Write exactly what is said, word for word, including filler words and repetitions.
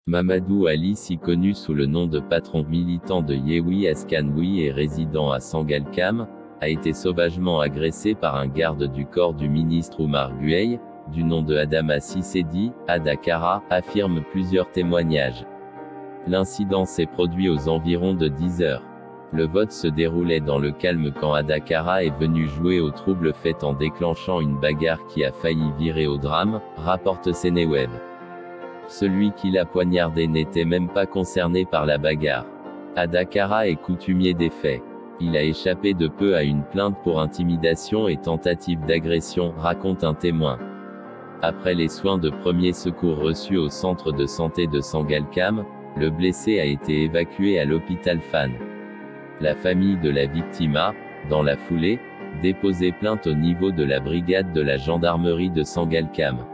Mamadou Ali, si connu sous le nom de patron militant de Yewwi Askanoui et résident à Sangalkam, a été sauvagement agressé par un garde du corps du ministre Oumar Gueye, du nom de Adama Sissédi, à Dakar, affirment plusieurs témoignages. L'incident s'est produit aux environs de dix heures. Le vote se déroulait dans le calme quand Adakara est venu jouer au trouble fait en déclenchant une bagarre qui a failli virer au drame, rapporte Sénéweb. Celui qui l'a poignardé n'était même pas concerné par la bagarre. Adakara est coutumier des faits. Il a échappé de peu à une plainte pour intimidation et tentative d'agression, raconte un témoin. Après les soins de premiers secours reçus au centre de santé de Sangalkam, le blessé a été évacué à l'hôpital Fann. La famille de la victime a, dans la foulée, déposé plainte au niveau de la brigade de la gendarmerie de Sangalkam.